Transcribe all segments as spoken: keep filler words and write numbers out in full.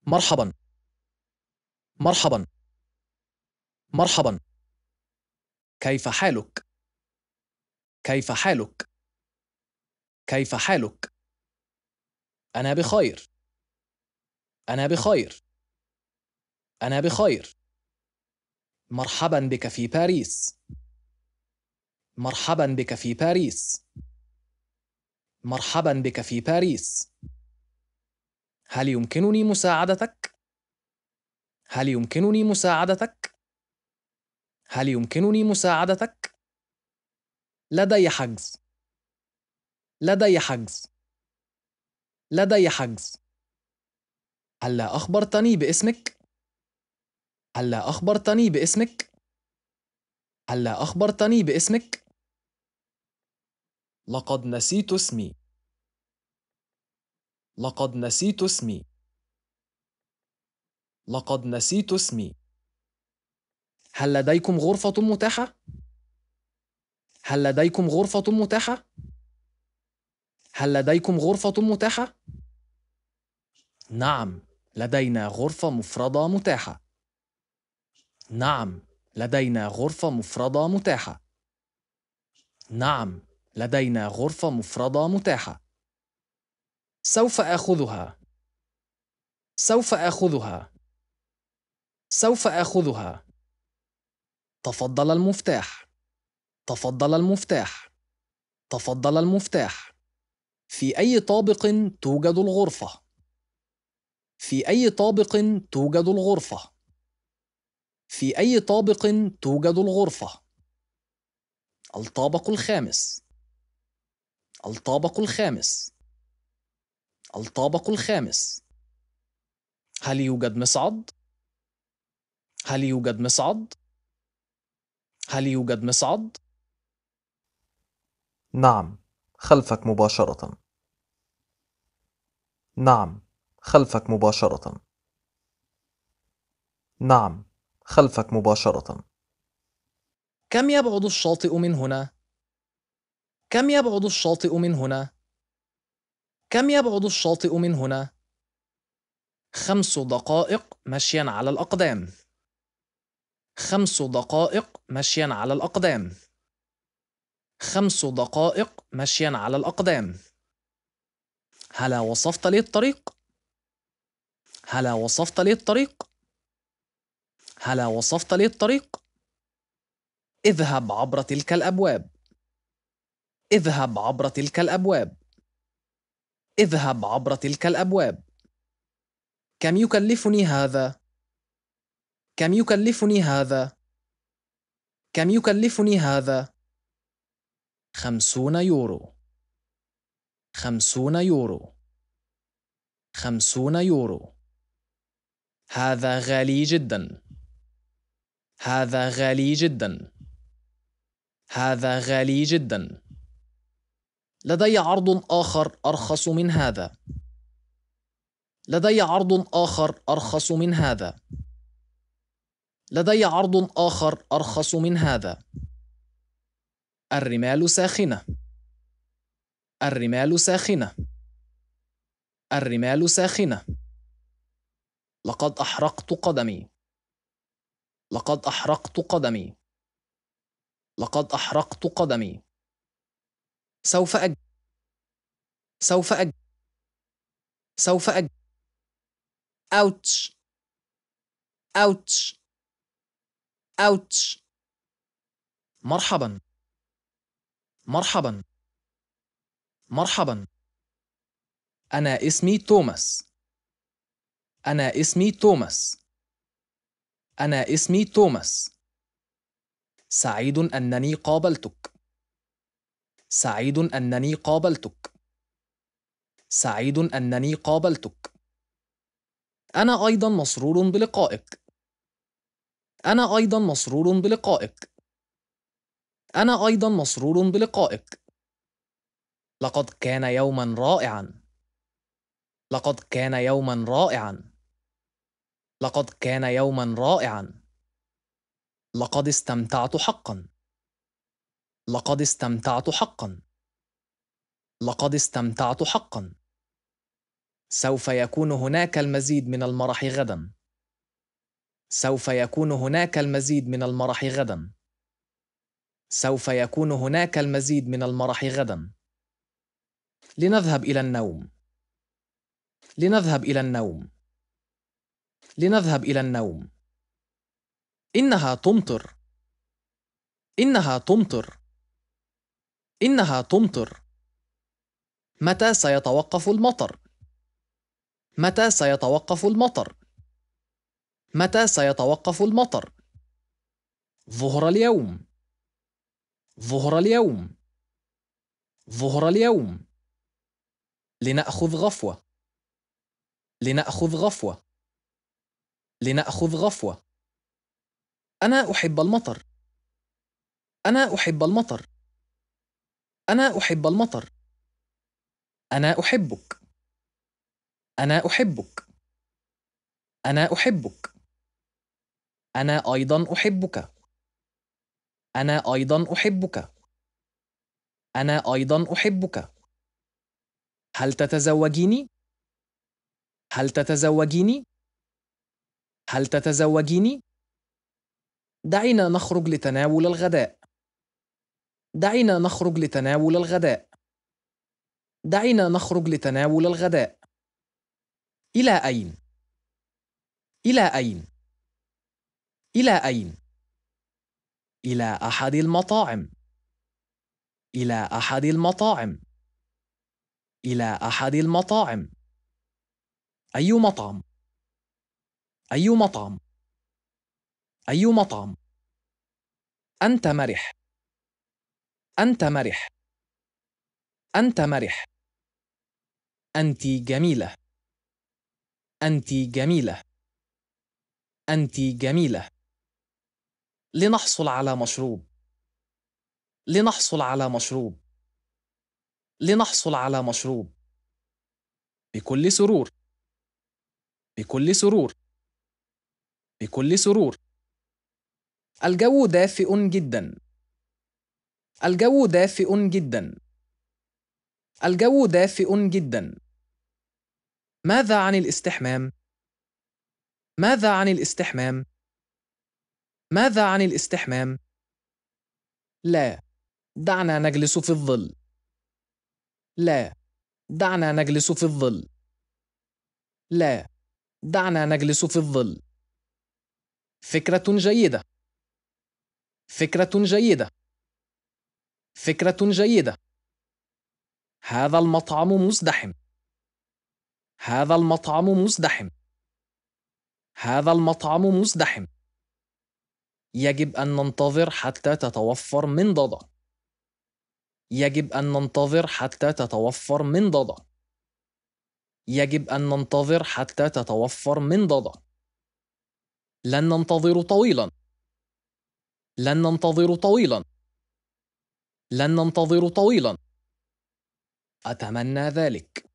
مرحبا مرحبا مرحبا كيف حالك؟ كيف حالك؟ كيف حالك؟ أنا بخير أنا بخير أنا بخير مرحبا بك في باريس مرحبا بك في باريس مرحبا بك في باريس هل يمكنني مساعدتك؟ هل يمكنني مساعدتك؟ هل يمكنني مساعدتك؟ لدي حجز لدي حجز لدي حجز هلا أخبرتني باسمك؟ هلا أخبرتني باسمك؟ هلا أخبرتني باسمك؟ لقد نسيت اسمي لقد نسيت اسمي لقد نسيت اسمي هل لديكم غرفة متاحة؟ هل لديكم غرفة متاحة؟ هل لديكم غرفة متاحة؟ نعم، لدينا غرفة مفردة متاحة. نعم، لدينا غرفة مفردة متاحة. نعم، لدينا غرفة مفردة متاحة. سوف آخذها. سوف آخذها. سوف آخذها. تفضل المفتاح. تفضل المفتاح. تفضل المفتاح. في أي طابق توجد الغرفة؟ في أي طابق توجد الغرفة؟ في أي طابق توجد الغرفة؟ الطابق الخامس. الطابق الخامس. الطابق الخامس. هل يوجد مصعد؟ هل يوجد مصعد؟ هل يوجد مصعد؟ نعم، خلفك مباشرة. نعم، خلفك مباشرة. نعم، خلفك مباشرة. كم يبعد الشاطئ من هنا؟ كم يبعد الشاطئ من هنا؟ كم يبعد الشاطئ من هنا؟ خمس دقائق مشيا على الأقدام. خمس دقائق مشيا على الأقدام. خمس دقائق مشيا على الأقدام. هلا وصفت لي الطريق؟ هلا وصفت لي الطريق؟ هلا وصفت لي الطريق؟ اذهب عبر تلك الأبواب. اذهب عبر تلك الأبواب. اذهب عبر تلك الأبواب. كم يكلفني هذا؟ كم يكلفني هذا؟ كم يكلفني هذا؟ خمسون يورو. خمسون يورو. خمسون يورو. هذا غالي جدا. هذا غالي جدا. هذا غالي جدا. لدي عرض آخر أرخص من هذا. لدي عرض آخر أرخص من هذا. لدي عرض آخر أرخص من هذا. الرمال ساخنة. الرمال ساخنة. الرمال ساخنة. لقد أحرقت قدمي. لقد أحرقت قدمي. لقد أحرقت قدمي. سوف أج. سوف أج. سوف أج. أوتش. أوتش. أوتش. مرحبا. مرحبا. مرحبا. أنا اسمي توماس. أنا اسمي توماس. أنا اسمي توماس. سعيد أنني قابلتك. سعيد أنني قابلتك. سعيد أنني قابلتك. أنا أيضا مسرور بلقائك. أنا أيضا مسرور بلقائك. أنا أيضا مسرور بلقائك. لقد كان يوما رائعا. لقد كان يوما رائعا. لقد كان يوما رائعا. لقد استمتعت حقا. لقد استمتعت حقا. لقد استمتعت حقا. سوف يكون هناك المزيد من المرح غداً. سوف يكون هناك المزيد من المرح غداً. سوف يكون هناك المزيد من المرح غداً. لنذهب إلى النوم. لنذهب إلى النوم. لنذهب إلى النوم. إنها تمطر. إنها تمطر. إنها تمطر. متى سيتوقف المطر؟ متى سيتوقف المطر؟ متى سيتوقف المطر؟ ظهر اليوم. ظهر اليوم. ظهر اليوم. لنأخذ غفوة. لنأخذ غفوة. لنأخذ غفوة. أنا أحب المطر. أنا أحب المطر. أنا أحب المطر. أنا أحبك. أنا أحبك. أنا أحبك. أنا أيضا أحبك. أنا أيضا أحبك. أنا أيضا أحبك. هل تتزوجيني؟ هل تتزوجيني؟ هل تتزوجيني؟ دعينا نخرج لتناول الغداء. دعينا نخرج لتناول الغداء. دعينا نخرج لتناول الغداء. إلى أين؟ إلى أين؟ إلى أين؟ إلى أحد المطاعم. إلى أحد المطاعم. إلى أحد المطاعم. أي مطعم؟ أي مطعم؟ أي مطعم؟ أنت مرح. أنت مرح. أنت مرح. أنت جميلة. أنت جميلة. أنت جميلة. لنحصل على مشروب. لنحصل على مشروب. لنحصل على مشروب. بكل سرور. بكل سرور. بكل سرور. الجو دافئ جدا. الجو دافئ جدا. الجو دافئ جدا. ماذا عن الاستحمام؟ ماذا عن الاستحمام؟ ماذا عن الاستحمام؟ لا، دعنا نجلس في الظل. لا، دعنا نجلس في الظل. لا، دعنا نجلس في الظل. فكرة جيدة. فكرة جيدة. فكرة جيدة. هذا المطعم مزدحم. هذا المطعم مزدحم. هذا المطعم مزدحم. يجب أن ننتظر حتى تتوفر منضدة. يجب أن ننتظر حتى تتوفر منضدة. يجب أن ننتظر حتى تتوفر منضدة. لن ننتظر طويلا. لن ننتظر طويلا. لن ننتظر طويلا. أتمنى ذلك.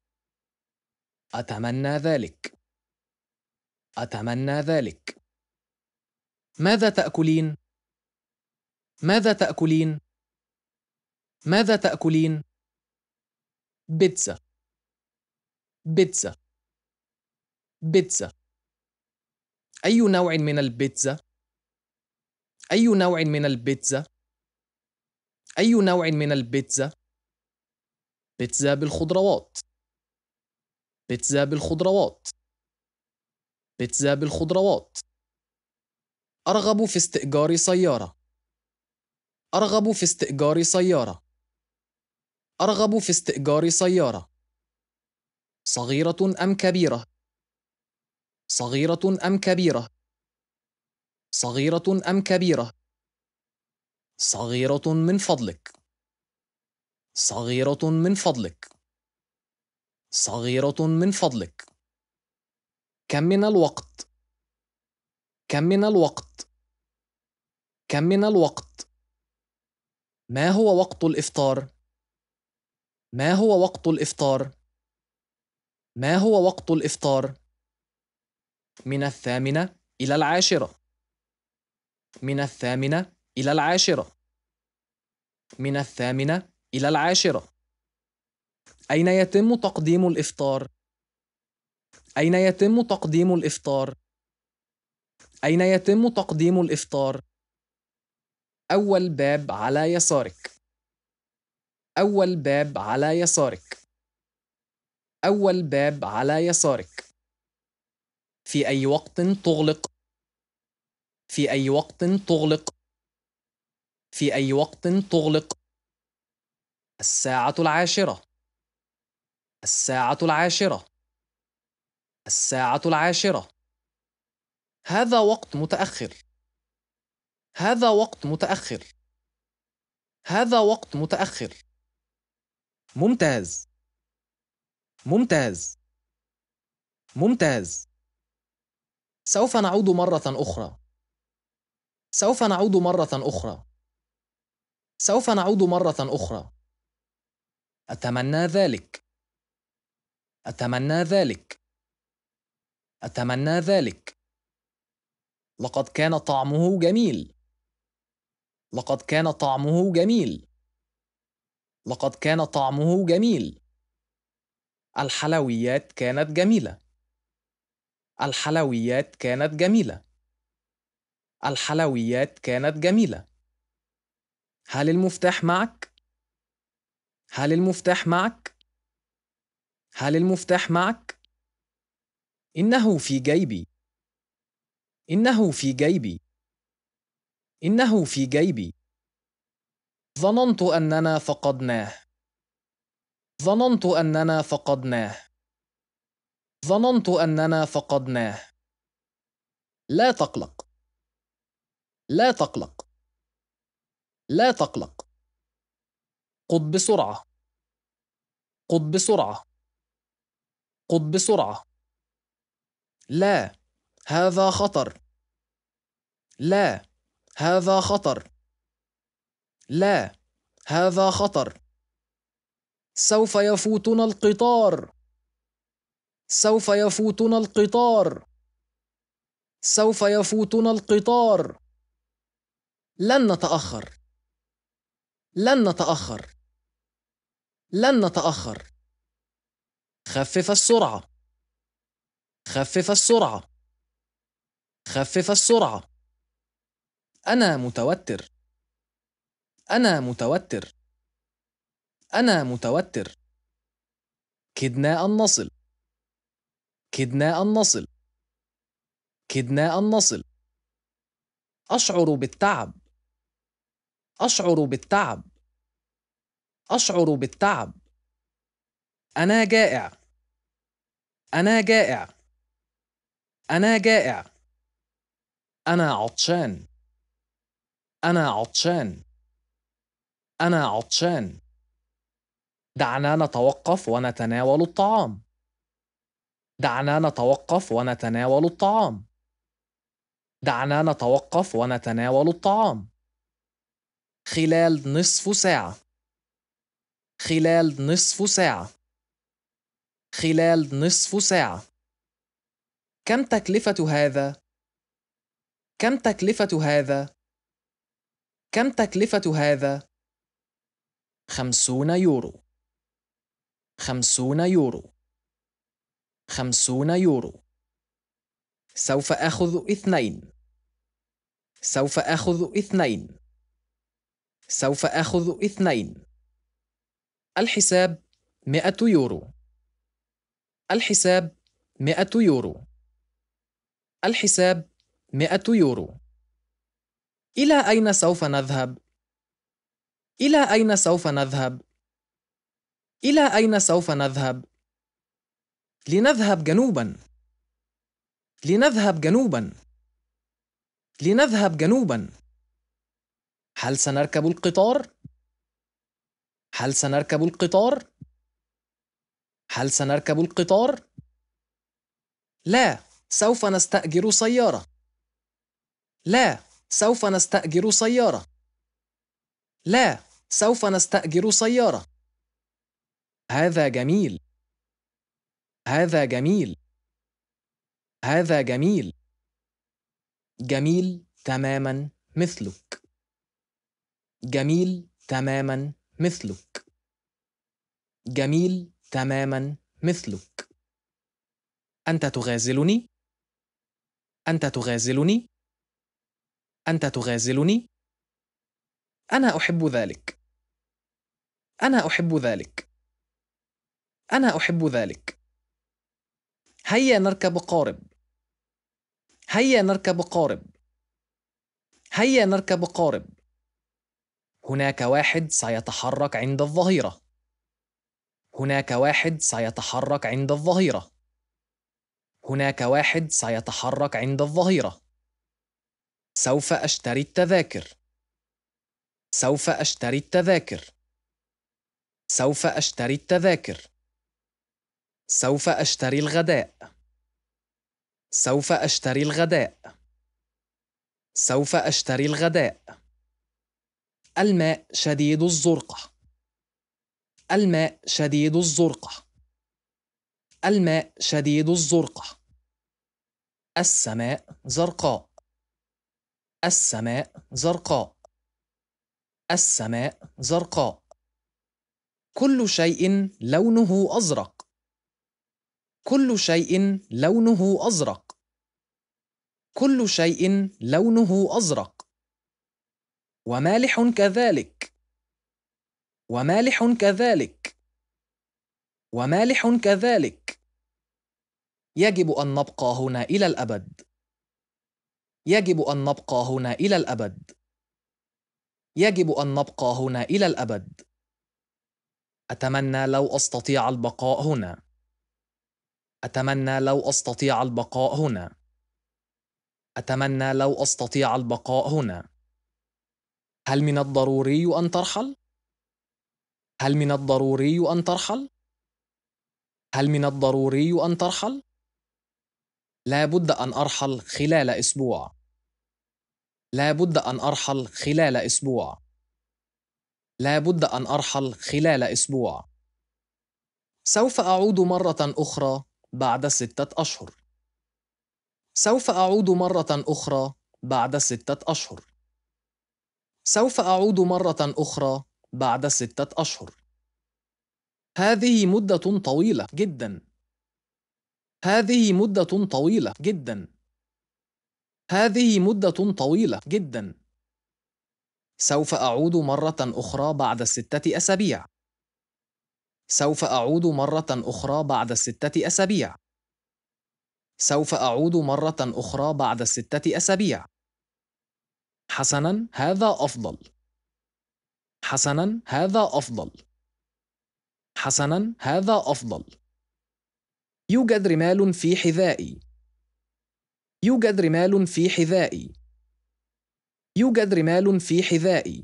أتمنى ذلك. أتمنى ذلك. ماذا تأكلين؟ ماذا تأكلين؟ ماذا تأكلين؟ بيتزا. بيتزا. بيتزا. أي نوع من البيتزا؟ أي نوع من البيتزا؟ أي نوع من البيتزا؟ بيتزا بالخضروات. بيتزا بالخضروات. بيتزا بالخضروات. أرغب في استئجار سيارة. أرغب في استئجار سيارة. أرغب في استئجار سيارة. صغيرة أم كبيرة؟ صغيرة أم كبيرة؟ صغيرة أم كبيرة؟ صغيرة من فضلك. صغيرة من فضلك. صغيرة من فضلك. كم من الوقت؟ كم من الوقت؟ كم من الوقت؟ ما هو وقت الإفطار؟ ما هو وقت الإفطار؟ ما هو وقت الإفطار؟ من الثامنة إلى العاشرة. من الثامنة إلى العاشرة. من الثامنة إلى العاشرة. أين يتم تقديم الإفطار؟ أين يتم تقديم الإفطار؟ أين يتم تقديم الإفطار؟ أول باب على يسارك. أول باب على يسارك. أول باب على يسارك. في أي وقت تغلق؟ في أي وقت تغلق؟ في أي وقت تغلق؟ الساعة العاشرة. الساعة العاشرة. الساعة العاشرة. هذا وقت متأخر. هذا وقت متأخر. هذا وقت متأخر. ممتاز. ممتاز. ممتاز. سوف نعود مرة أخرى. سوف نعود مرة أخرى. سوف نعود مرة أخرى. أتمنى ذلك. أتمنى ذلك. أتمنى ذلك. لقد كان طعمه جميل. لقد كان طعمه جميل. لقد كان طعمه جميل. الحلويات كانت جميلة. الحلويات كانت جميلة. الحلويات كانت جميلة. هل المفتاح معك؟ هل المفتاح معك؟ هل المفتاح معك؟ إنه في جيبي. إنه في جيبي. إنه في جيبي. ظننت أننا فقدناه. ظننت أننا فقدناه. ظننت أننا فقدناه. لا تقلق. لا تقلق. لا تقلق. قد بسرعة. قد بسرعة. قد بسرعة. لا، هذا خطر. لا، هذا خطر. لا، هذا خطر. سوف يفوتنا القطار. سوف يفوتنا القطار. سوف يفوتنا القطار. لن نتأخر. لن نتأخر. لن نتأخر. خفف السرعة. خفف السرعة. خفف السرعة. أنا متوتر. أنا متوتر. أنا متوتر. كدنا أن نصل. كدنا أن نصل. كدنا أن نصل. أشعر بالتعب. أشعر بالتعب. أشعر بالتعب. أنا جائع. أنا جائع. أنا جائع. أنا عطشان. أنا عطشان. أنا عطشان. دعنا نتوقف ونتناول الطعام. دعنا نتوقف ونتناول الطعام. دعنا نتوقف ونتناول الطعام. خلال نصف ساعة. خلال نصف ساعة. خلال نصف ساعة. كم تكلفة هذا؟ كم تكلفة هذا؟ كم تكلفة هذا؟ خمسون يورو. خمسون يورو. خمسون يورو. سوف آخذ اثنين. سوف آخذ اثنين. سوف آخذ اثنين. الحساب مئة يورو. الحساب مئة يورو. الحساب مئة يورو. إلى أين سوف نذهب؟ إلى أين سوف نذهب؟ إلى أين سوف نذهب؟ لنذهب جنوباً. لنذهب جنوباً. لنذهب جنوباً. هل سنركب القطار؟ هل سنركب القطار؟ هل سنركب القطار؟ لا، سوف نستأجر سيارة. لا، سوف نستأجر سيارة. لا، سوف نستأجر سيارة. هذا جميل. هذا جميل. هذا جميل. جميل تماماً مثلك. جميل تماماً مثلك. جميل تماماً مثلك. أنت تغازلني؟ أنت تغازلني؟ أنت تغازلني؟ أنا أحب ذلك. أنا أحب ذلك. أنا أحب ذلك. هيا نركب قارب. هيا نركب قارب. هيا نركب قارب. هناك واحد سيتحرك عند الظهيرة. هناك واحد سيتحرك عند الظهيرة. هناك واحد سيتحرك عند الظهيرة. سوف أشتري التذاكر. سوف أشتري التذاكر. سوف أشتري التذاكر. سوف أشتري الغداء. سوف أشتري الغداء. سوف أشتري الغداء. الماء شديد الزرقة. الماء شديد الزرقة. الماء شديد الزرقة. السماء زرقاء. السماء زرقاء. السماء زرقاء. كل شيء لونه أزرق. كل شيء لونه أزرق. كل شيء لونه أزرق. ومالح كذلك. ومالح كذلك. ومالح كذلك. يجب أن نبقى هنا إلى الأبد. يجب أن نبقى هنا إلى الأبد. يجب أن نبقى هنا إلى الأبد. أتمنى لو أستطيع البقاء هنا. أتمنى لو أستطيع البقاء هنا. أتمنى لو أستطيع البقاء هنا. هل من الضروري أن ترحل؟ هل من الضروري أن ترحل؟ هل من الضروري أن ترحل؟ لا بد أن أرحل خلال أسبوع. لا بد أن أرحل خلال أسبوع. لا بد أن أرحل خلال أسبوع. سوف أعود مرة أخرى بعد ستة أشهر. سوف أعود مرة أخرى بعد ستة أشهر. سوف أعود مرة أخرى بعد ستة أشهر. هذه مدة طويلة جدا. هذه مدة طويلة جدا. هذه مدة طويلة جدا. سوف أعود مرة أخرى بعد ستة أسابيع. سوف أعود مرة أخرى بعد ستة أسابيع. سوف أعود مرة أخرى بعد ستة أسابيع. حسناً، هذا أفضل. حسناً، هذا أفضل. حسناً، هذا أفضل. يوجد رمال في حذائي. يوجد رمال في حذائي. يوجد رمال في حذائي.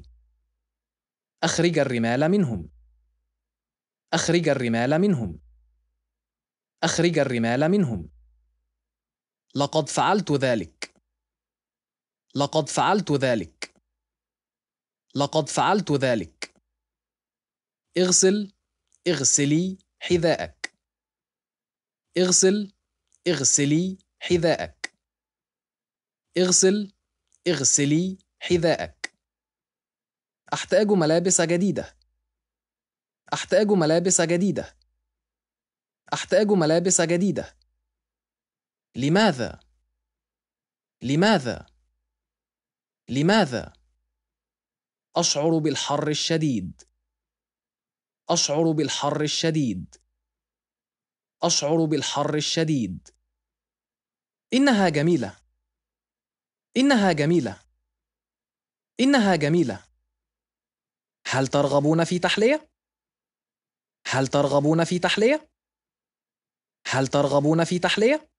أخرج الرمال منهم. أخرج الرمال منهم. أخرج الرمال منهم. لقد فعلت ذلك. لقد فعلت ذلك. لقد فعلت ذلك. اغسل. اغسلي حذاءك. اغسل. اغسلي حذاءك. اغسل. اغسلي حذاءك. أحتاج ملابس جديدة. أحتاج ملابس جديدة. أحتاج ملابس جديدة. لماذا؟ لماذا؟ لماذا؟ أشعر بالحر الشديد. أشعر بالحر الشديد. أشعر بالحر الشديد. إنها جميلة. إنها جميلة. إنها جميلة. هل ترغبون في تحلية؟ هل ترغبون في تحلية؟ هل ترغبون في تحلية؟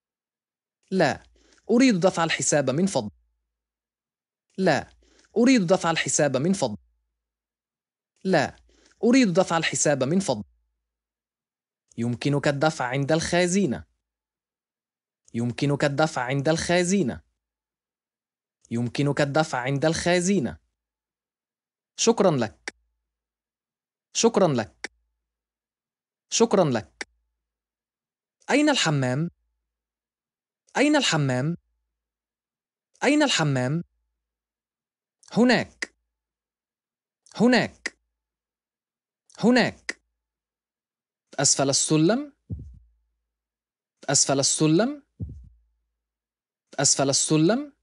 لا، أريد دفع الحساب من فضل. لا، أريد دفع الحساب من فضل. لا، أريد دفع الحساب من فضل. يمكنك الدفع عند الخازنة. يمكنك الدفع عند الخازنة. يمكنك الدفع عند الخازنة. شكرا لك. شكرا لك. شكرا لك. أين الحمام؟ أين الحمام؟ أين الحمام؟ هناك. هناك. هناك. أسفل السلم. أسفل السلم. أسفل السلم.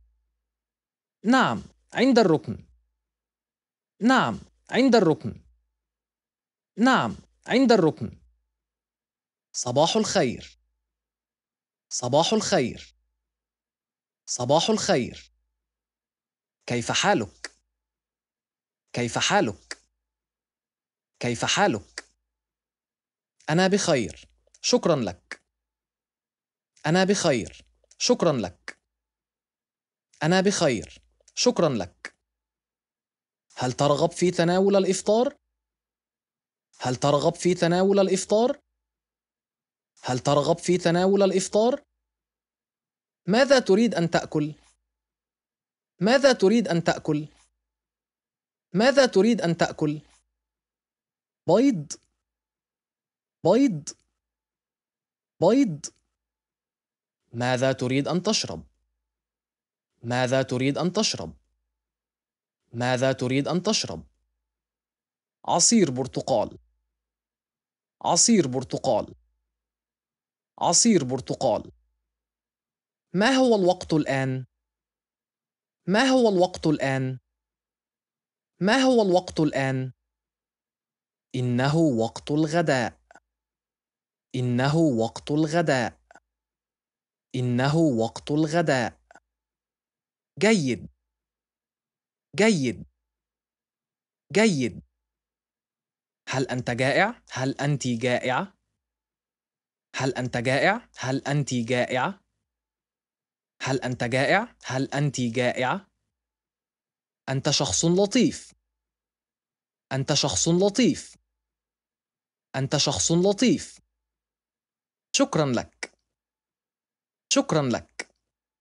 نعم، عند الركن. نعم، عند الركن. نعم، عند الركن. صباح الخير. صباح الخير. صباح الخير. كيف حالك؟ كيف حالك؟ كيف حالك؟ أنا بخير، شكرا لك. أنا بخير، شكرا لك. أنا بخير، شكرا لك. هل ترغب في تناول الإفطار؟ هل ترغب في تناول الإفطار؟ هل ترغب في تناول الإفطار؟ ماذا تريد أن تأكل؟ ماذا تريد أن تأكل؟ ماذا تريد أن تأكل؟ بيض. بيض. بيض. ماذا تريد أن تشرب؟ ماذا تريد أن تشرب؟ ماذا تريد أن تشرب؟ عصير برتقال. عصير برتقال. عصير برتقال. ما هو الوقت الآن؟ ما هو الوقت الآن؟ ما هو الوقت الآن؟ إنه وقت الغداء. إنه وقت الغداء. إنه وقت الغداء. جيد. جيد. جيد. هل أنت جائع؟ هل أنت جائعة؟ هل أنت جائع؟ هل أنت جائعة؟ هل أنت جائع؟ هل أنت جائعة؟ أنت شخص لطيف. أنت شخص لطيف. أنت شخص لطيف. شكرا لك. شكرا لك.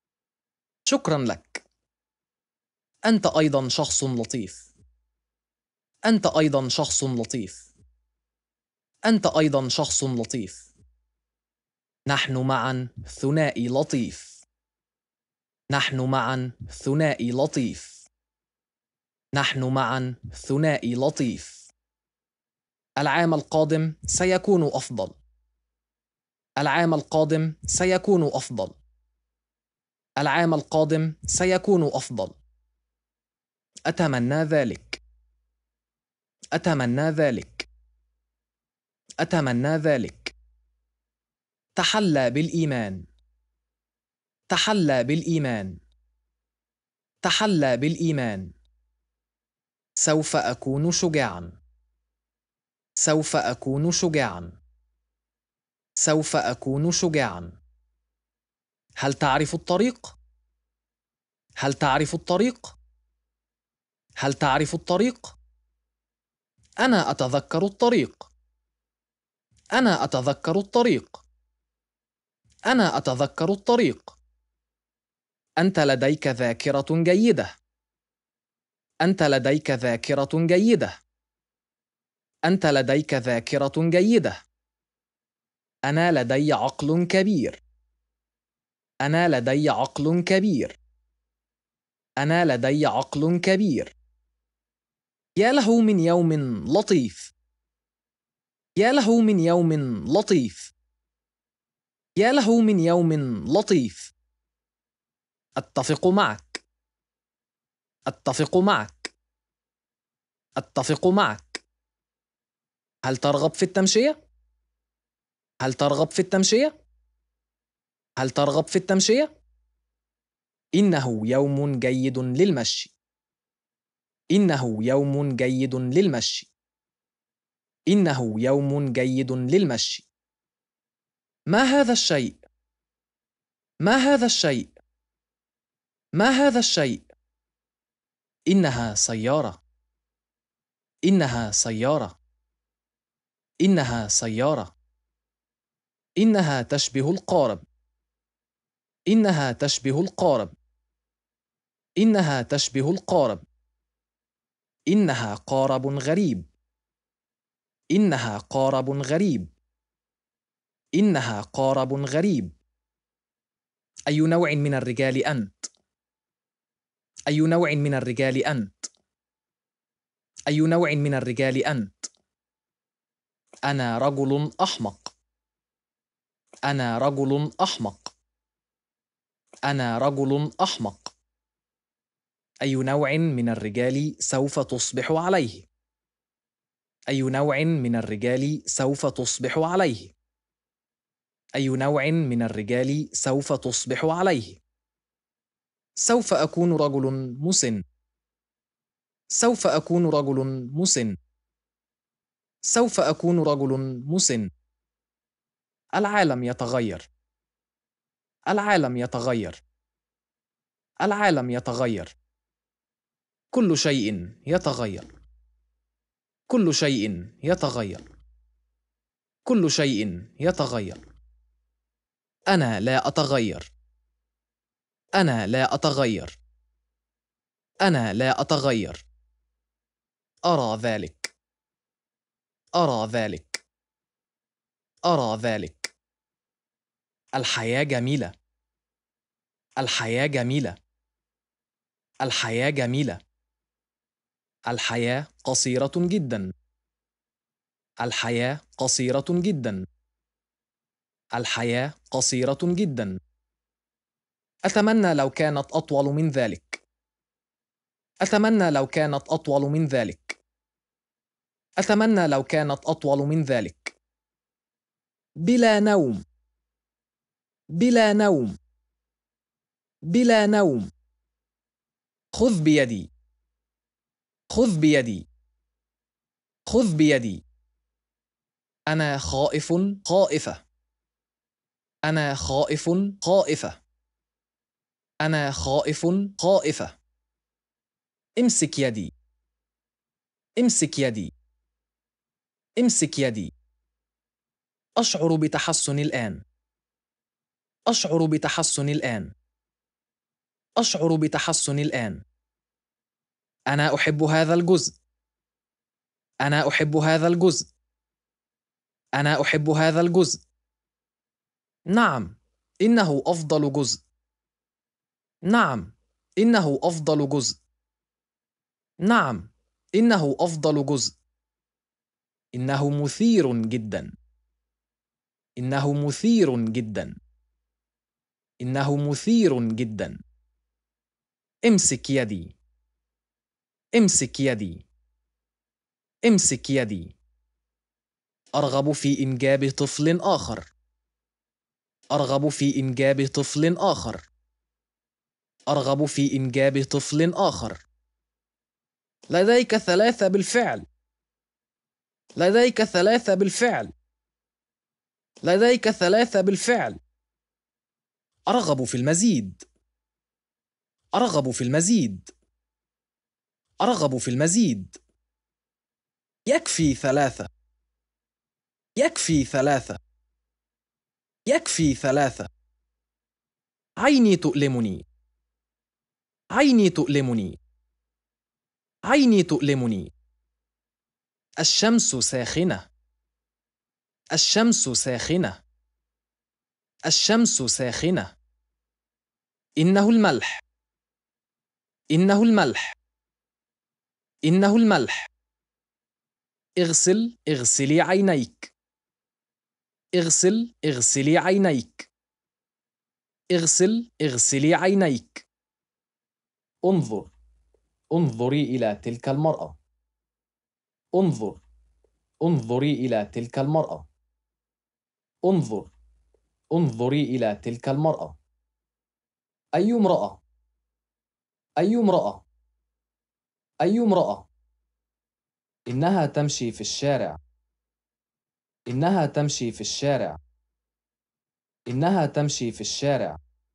شكرا لك. أنت أيضا شخص لطيف. أنت أيضا شخص لطيف. أنت أيضا شخص لطيف. نحن معا ثنائي لطيف. نحن معا ثنائي لطيف. نحن معا ثنائي لطيف. العام القادم سيكون أفضل. العام القادم سيكون أفضل. العام القادم سيكون أفضل. أتمنى ذلك. أتمنى ذلك. أتمنى ذلك. تحلى بالإيمان. تحلى بالإيمان. تحلى بالإيمان. سوف أكون شجاعا. سوف أكون شجاعا. سوف أكون شجاعا. هل تعرف الطريق؟ هل تعرف الطريق؟ هل تعرف الطريق؟ أنا أتذكر الطريق. أنا أتذكر الطريق. أنا أتذكر الطريق. أنت لديك ذاكرة جيدة. أنت لديك ذاكرة جيدة. أنت لديك ذاكرة جيدة. أنا لدي عقل كبير. أنا لدي عقل كبير. أنا لدي عقل كبير. يا له من يوم لطيف. يا له من يوم لطيف. يا له من يوم لطيف. أتفق معك. أتفق معك. أتفق معك. هل ترغب في التمشية؟ هل ترغب في التمشية؟ هل ترغب في التمشية؟ إنه يوم جيد للمشي. إنه يوم جيد للمشي. إنه يوم جيد للمشي. ما هذا الشيء؟ ما هذا الشيء؟ ما هذا الشيء؟ إنها سيارة. إنها سيارة. إنها سيارة. إنها تشبه القارب. إنها تشبه القارب. إنها تشبه القارب. إنها قارب غريب. إنها قارب غريب. إنها قارب غريب. أي نوع من الرجال أنت؟ أي نوع من الرجال أنت؟ أي نوع من الرجال أنت؟ أنا رجل أحمق. أنا رجل أحمق. أنا رجل أحمق. أي نوع من الرجال سوف تصبح عليه؟ أي نوع من الرجال سوف تصبح عليه؟ أي نوع من الرجال سوف تصبح عليه؟ سوف أكون رجل مسن. سوف أكون رجل مسن. سوف أكون رجل مسن. العالم يتغير. العالم يتغير. العالم يتغير. كل شيء يتغير. كل شيء يتغير. كل شيء يتغير. أنا لا أتغير. أنا لا أتغير. أنا لا أتغير. أرى ذلك. أرى ذلك. أرى ذلك. الحياة جميلة. الحياة جميلة. الحياة جميلة. الحياة قصيرة جدا. الحياة قصيرة جدا. الحياة قصيرة جدا. أتمنى لو كانت أطول من ذلك. أتمنى لو كانت أطول من ذلك. أتمنى لو كانت أطول من ذلك. بلا نوم. بلا نوم. بلا نوم. خذ بيدي. خذ بيدي. خذ بيدي. أنا خائف خائفة. أنا خائف خائفة. أنا خائف خائفة. امسك يدي. امسك يدي. امسك يدي. أشعر بتحسن الآن. أشعر بتحسن الآن. أشعر بتحسن الآن. أنا أحب هذا الجزء. أنا أحب هذا الجزء. أنا أحب هذا الجزء. نعم، إنه أفضل جزء. نعم، إنه أفضل جزء. نعم، إنه أفضل جزء. إنه مثير جدا. إنه مثير جدا. إنه مثير جدا. امسك يدي. امسك يدي. امسك يدي. أرغب في إنجاب طفل آخر. أرغب في إنجاب طفل آخر. أرغب في إنجاب طفل آخر. لديك ثلاثة بالفعل. لديك ثلاثة بالفعل. لديك ثلاثة بالفعل. أرغب في المزيد. أرغب في المزيد. أرغب في المزيد. يكفي ثلاثة. يكفي ثلاثة. يكفي ثلاثة. عيني تؤلمني. عيني تؤلمني. عيني تؤلمني. الشمس ساخنة. الشمس ساخنة. الشمس ساخنة. إنه الملح. إنه الملح. إنه الملح. اغسل اغسلي عينيك. اغسل اغسلي عينيك. اغسل اغسلي عينيك. انظر. انظري إلى تلك المرأة. انظر. انظري إلى تلك المرأة. انظر. انظري إلى تلك المرأة. أي امرأة؟ أي امرأة؟ أي امرأة؟ إنها تمشي في الشارع. إنها تمشي في الشارع. إنها تمشي في الشارع.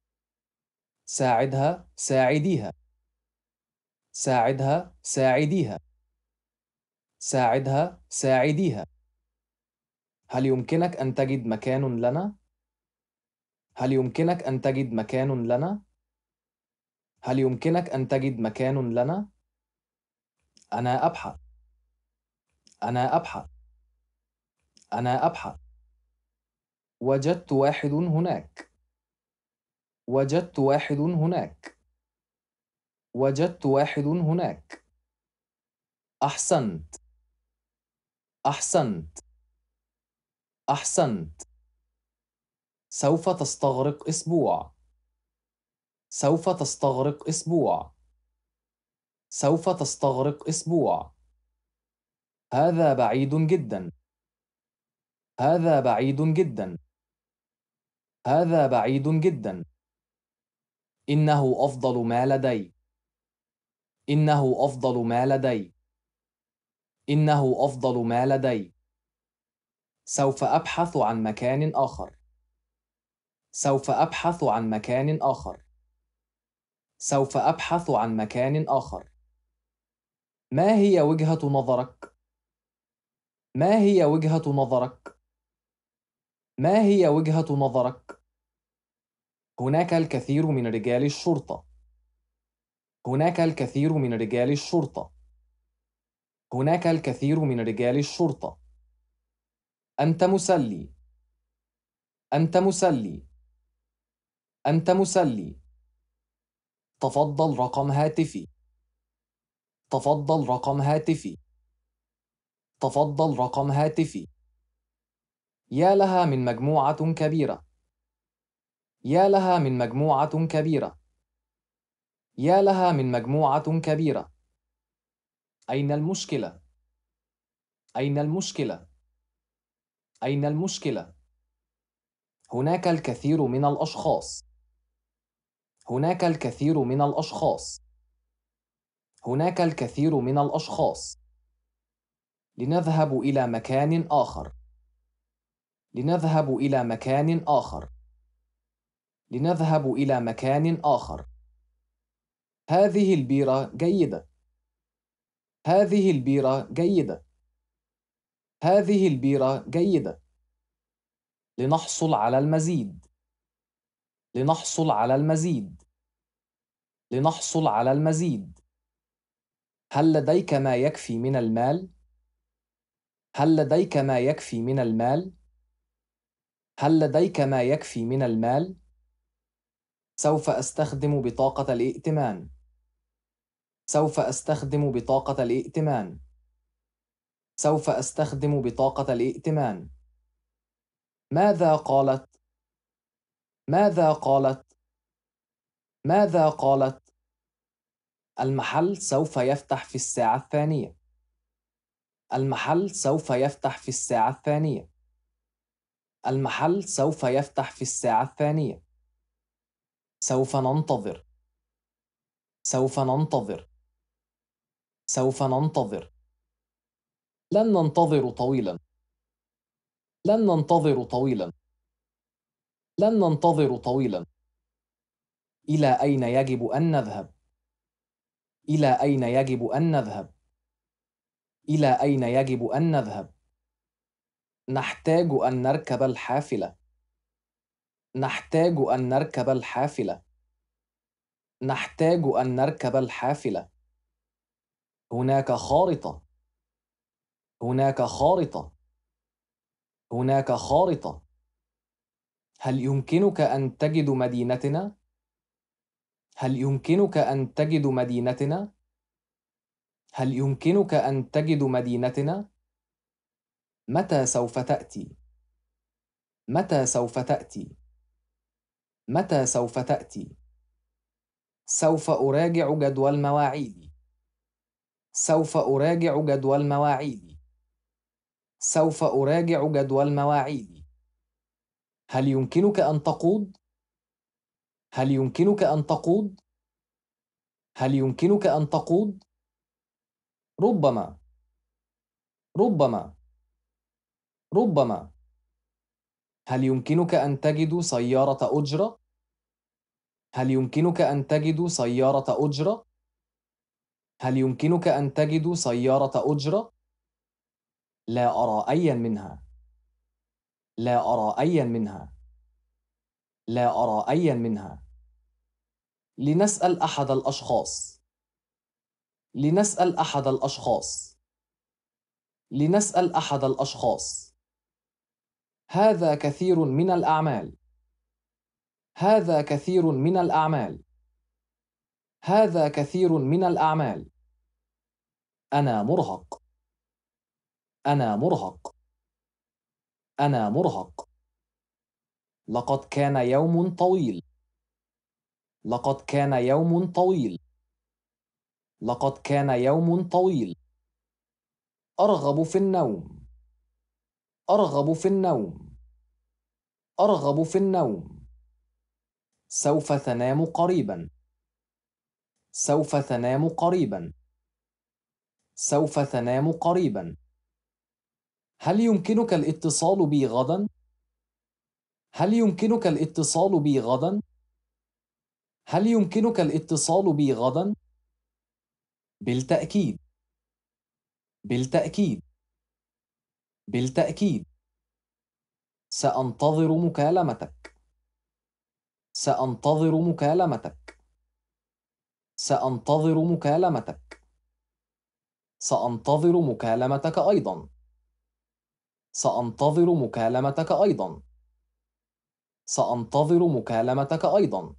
ساعدها ساعديها. ساعدها ساعديها. ساعدها ساعديها. هل يمكنك أن تجد مكان لنا؟ هل يمكنك أن تجد مكان لنا؟ هل يمكنك أن تجد مكان لنا؟ أنا أبحث. أنا أبحث. أنا أبحث. وجدت واحد هناك. وجدت واحد هناك. وجدت واحد هناك. أحسنت. أحسنت. أحسنت. سوف تستغرق أسبوع. سوف تستغرق أسبوع. سوف تستغرق أسبوع. هذا بعيد جدا. هذا بعيد جدا. هذا بعيد جدا. إنه أفضل ما لدي. إنه أفضل ما لدي. إنه أفضل ما لدي. سوف أبحث عن مكان آخر. سوف أبحث عن مكان آخر. سوف أبحث عن مكان آخر. ما هي وجهة نظرك؟ ما هي وجهة نظرك؟ ما هي وجهة نظرك؟ هناك الكثير من رجال الشرطة. هناك الكثير من رجال الشرطة. هناك الكثير من رجال الشرطة. أنت مسلي. أنت مسلي. أنت مسلي. تفضل رقم هاتفي. تفضل رقم هاتفي. تفضل رقم هاتفي. يا لها من مجموعة كبيرة. يا لها من مجموعة كبيرة. يا لها من مجموعة كبيرة. أين المشكلة؟ أين المشكلة؟ أين المشكلة؟ هناك الكثير من الأشخاص. هناك الكثير من الأشخاص. هناك الكثير من الأشخاص. لنذهب إلى مكان آخر. لنذهب إلى مكان آخر. لنذهب إلى مكان آخر. هذه البيرة جيدة. هذه البيرة جيدة. هذه البيرة جيدة. لنحصل على المزيد. لنحصل على المزيد. لنحصل على المزيد. هل لديك ما يكفي من المال؟ هل لديك ما يكفي من المال؟ هل لديك ما يكفي من المال؟ سوف أستخدم بطاقة الائتمان. سوف أستخدم بطاقة الائتمان. سوف أستخدم بطاقة الائتمان. ماذا قالت؟ ماذا قالت؟ ماذا قالت؟ المحل سوف يفتح في الساعة الثانية. المحل سوف يفتح في الساعة الثانية. المحل سوف يفتح في الساعة الثانية. سوف ننتظر. سوف ننتظر. سوف ننتظر. لن ننتظر طويلا. لن ننتظر طويلا. لن ننتظر طويلا. إلى أين يجب أن نذهب؟ إلى أين يجب أن نذهب؟ إلى أين يجب أن نذهب؟ نحتاج أن نركب الحافلة. نحتاج أن نركب الحافلة. نحتاج أن نركب الحافلة. هناك خارطة. هناك خارطة. هناك خارطة. هل يمكنك أن تجد مدينتنا؟ هل يمكنك أن تجد مدينتنا؟ هل يمكنك أن تجد مدينتنا؟ متى سوف تأتي؟ متى سوف تأتي؟ متى سوف تأتي؟ سوف أراجع جدول مواعيدي. سوف أراجع جدول مواعيدي. سوف أراجع جدول مواعيدي. هل يمكنك أن تقود؟ هل يمكنك أن تقود؟ هل يمكنك أن تقود؟ ربما. ربما. ربما. هل يمكنك أن تجد سيارة أجرة؟ هل يمكنك أن تجد سيارة أجرة؟ هل يمكنك أن تجد سيارة أجرة؟ لا أرى أيا منها. لا أرى أيا منها. لا أرى أيا منها. لنسأل أحد الأشخاص. لنسأل أحد الأشخاص. لنسأل أحد الأشخاص. هذا كثير من الأعمال. هذا كثير من الأعمال. هذا كثير من الأعمال. أنا مرهق. أنا مرهق. أنا مرهق. لقد كان يوم طويل. لقد كان يوم طويل. لقد كان يوم طويل. أرغب في النوم. أرغب في النوم. أرغب في النوم. سوف تنام قريبا. سوف تنام قريبا. سوف تنام قريبا. هل يمكنك الاتصال بي غدا؟ هل يمكنك الاتصال بي غدا؟ هل يمكنك الاتصال بي غدا؟ بالتأكيد. بالتأكيد. بالتأكيد. سأنتظر مكالمتك. سأنتظر مكالمتك. سأنتظر مكالمتك. سأنتظر مكالمتك أيضا. سأنتظر مكالمتك أيضا. سأنتظر مكالمتك أيضا.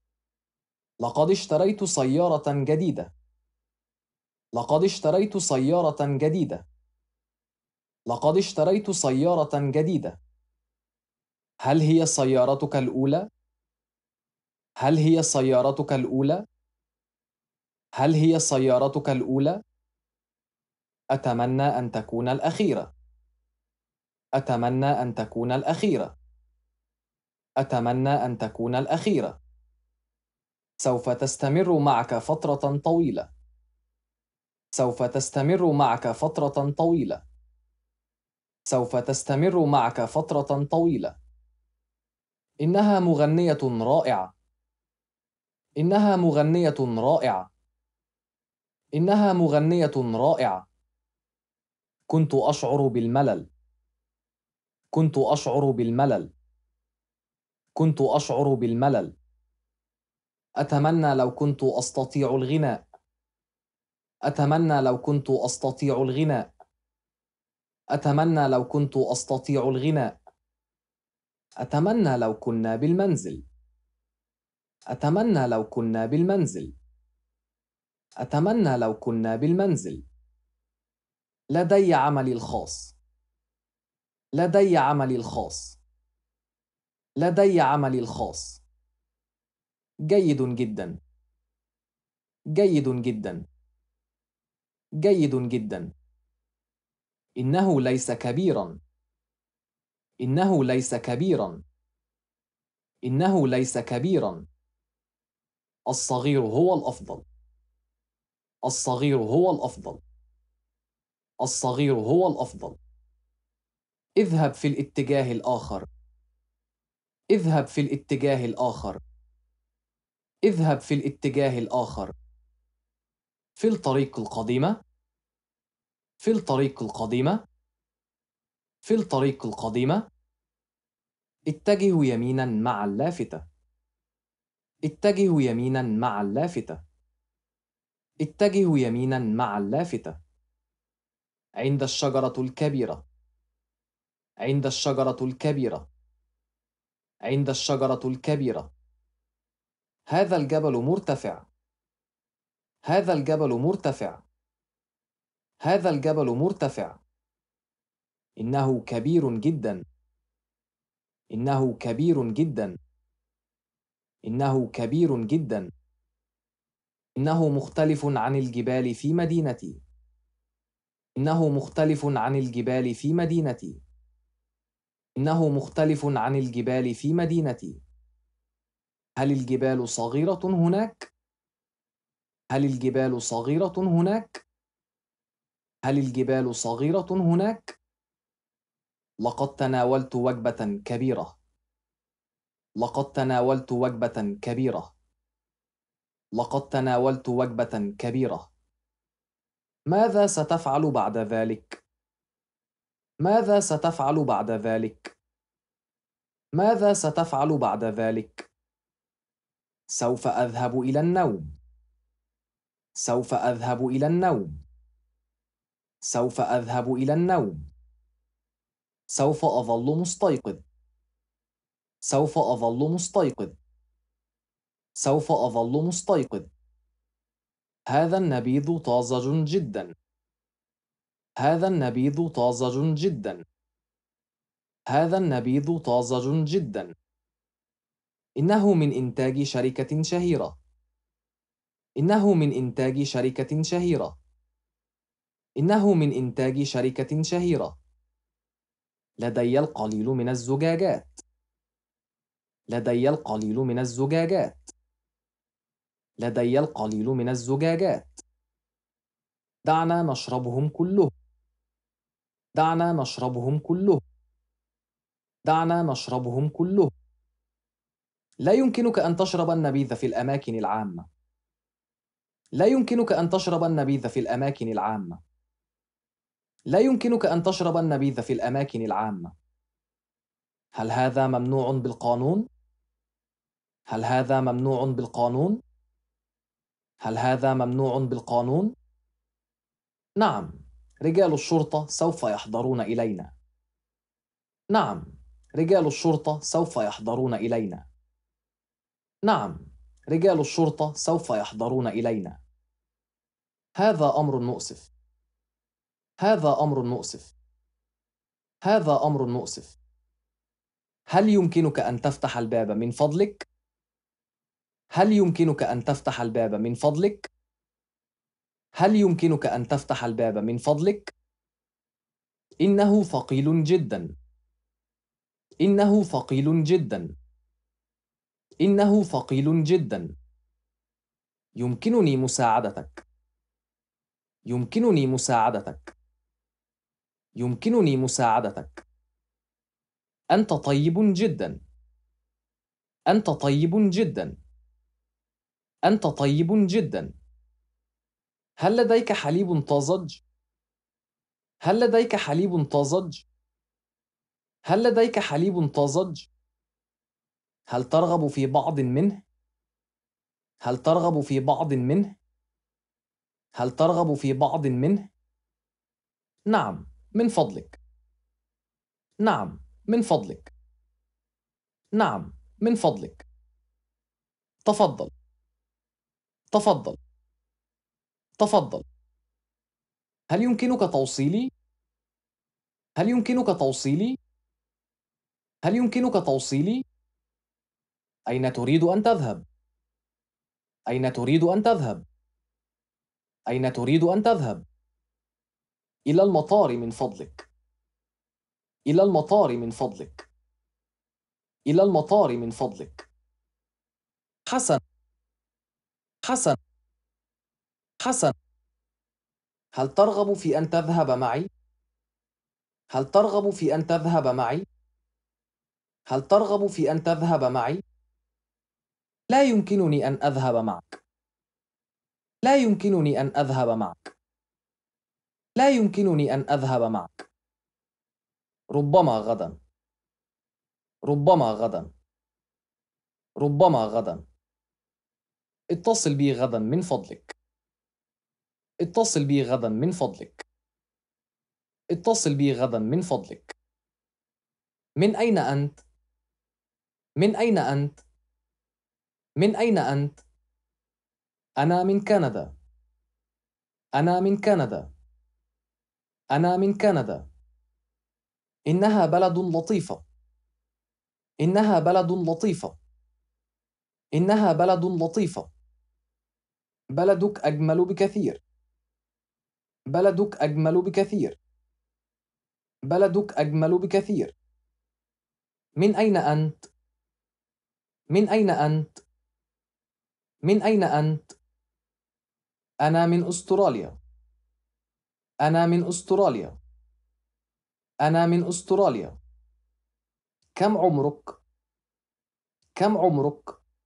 لقد اشتريت سيارة جديدة. لقد اشتريت سيارة جديدة. لقد اشتريت سيارة جديدة. هل هي سيارتك الأولى؟ هل هي سيارتك الأولى؟ هل هي سيارتك الأولى؟ أتمنى أن تكون الأخيرة. أتمنى أن تكون الأخيرة. أتمنى أن تكون الأخيرة. سوف تستمر معك فترة طويلة. سوف تستمر معك فترة طويلة. سوف تستمر معك فترة طويلة. إنها مغنية رائعة. إنها مغنية رائعة. إنها مغنية رائعة. كنت أشعر بالملل. كنت أشعر بالملل. كنت أشعر بالملل. أتمنى لو كنت أستطيع الغناء. أتمنى لو كنت أستطيع الغناء. أتمنى لو كنت أستطيع الغناء. أتمنى لو كنا بالمنزل. أتمنى لو كنا بالمنزل. أتمنى لو كنا بالمنزل. لدي عملي الخاص. لدي عملي الخاص. لدي عملي الخاص. جيد جدا. جيد جدا. جيد جدا. إنه ليس كبيرا. إنه ليس كبيرا. إنه ليس كبيرا. الصغير هو الأفضل. الصغير هو الأفضل. الصغير هو الأفضل. اذهب في الاتجاه الآخر. اذهب في الاتجاه الآخر. اذهب في الاتجاه الآخر. في الطريق القديمة. في الطريق القديمة. في الطريق القديمة. اتجه يمينا مع اللافتة. اتجه يمينا مع اللافتة. اتجه يمينا مع اللافتة. عند الشجرة الكبيرة. عند الشجرة الكبيرة. عند الشجرة الكبيرة. هذا الجبل مرتفع. هذا الجبل مرتفع. هذا الجبل مرتفع. إنه كبير جدا. إنه كبير جدا. إنه كبير جدا. إنه مختلف عن الجبال في مدينتي. إنه مختلف عن الجبال في مدينتي. إنه مختلف عن الجبال في مدينتي. هل الجبال صغيرة هناك؟ هل الجبال صغيرة هناك؟ هل الجبال صغيرة هناك؟ لقد تناولت وجبة كبيرة. لقد تناولت وجبة كبيرة. لقد تناولت وجبة كبيرة. ماذا ستفعل بعد ذلك؟ ماذا ستفعل بعد ذلك؟ ماذا ستفعل بعد ذلك؟ سوف أذهب إلى النوم. سوف أذهب إلى النوم. سوف أذهب إلى النوم. سوف أظل مستيقظ. سوف أظل مستيقظ. سوف أظل مستيقظ. هذا النبيذ طازج جدا. هذا النبيذ طازج جدا. هذا النبيذ طازج جدا. إنه من إنتاج شركة شهيرة. إنه من إنتاج شركة شهيرة. إنه من إنتاج شركة شهيرة. لدي القليل من الزجاجات. لدي القليل من الزجاجات. لدي القليل من الزجاجات. دعنا نشربهم كلهم. دعنا نشربهم كلهم. دعنا نشربهم كلهم. لا يمكنك أن تشرب النبيذ في الأماكن العامة. لا يمكنك أن تشرب النبيذ في الأماكن العامة. لا يمكنك أن تشرب النبيذ في الأماكن العامة. هل هذا ممنوع بالقانون؟ هل هذا ممنوع بالقانون؟ هل هذا ممنوع بالقانون؟ نعم، رجال الشرطة سوف يحضرون إلينا. نعم، رجال الشرطة سوف يحضرون إلينا. نعم، رجال الشرطة سوف يحضرون إلينا. هذا أمر مؤسف. هذا أمر مؤسف. هذا أمر مؤسف. هل يمكنك أن تفتح الباب من فضلك؟ هل يمكنك أن تفتح الباب من فضلك؟ هل يمكنك أن تفتح الباب من فضلك؟ إنه ثقيل جدا. إنه ثقيل جدا. إنه ثقيل جدا. يمكنني مساعدتك. يمكنني مساعدتك. يمكنني مساعدتك. أنت طيب جدا. أنت طيب جدا. أنت طيب جدا. هل لديك حليب طازج؟ هل لديك حليب طازج؟ هل لديك حليب طازج؟ هل ترغب في بعض منه؟ هل ترغب في بعض منه؟ هل ترغب في بعض منه؟ نعم، من فضلك. نعم، من فضلك. نعم، من فضلك. تفضل. تفضل. تفضل. هل يمكنك توصيلي؟ هل يمكنك توصيلي؟ هل يمكنك توصيلي؟ أين تريد أن تذهب؟ أين تريد أن تذهب؟ أين تريد أن تذهب؟ إلى المطار من فضلك. إلى المطار من فضلك. إلى المطار من فضلك. حسن. حسن. حسن. هل ترغب في أن تذهب معي؟ هل ترغب في أن تذهب معي؟ هل ترغب في أن تذهب معي؟ لا يمكنني أن أذهب معك. لا يمكنني أن أذهب معك. لا يمكنني أن أذهب معك. ربما غدا. ربما غدا. ربما غدا. اتصل بي غدا من فضلك. اتصل بي غدا من فضلك. اتصل بي غدا من فضلك. من أين أنت؟ من أين أنت؟ من أين أنت؟ أنا من كندا. أنا من كندا. أنا من كندا. إنها بلد لطيفة. إنها بلد لطيفة. إنها بلد لطيفة. بلدك أجمل بكثير. بلدك أجمل بكثير. بلدك أجمل بكثير. من أين أنت؟ من أين أنت؟ من أين أنت؟ أنا من أستراليا. أنا من أستراليا. أنا من أستراليا. كم عمرك؟ كم عمرك؟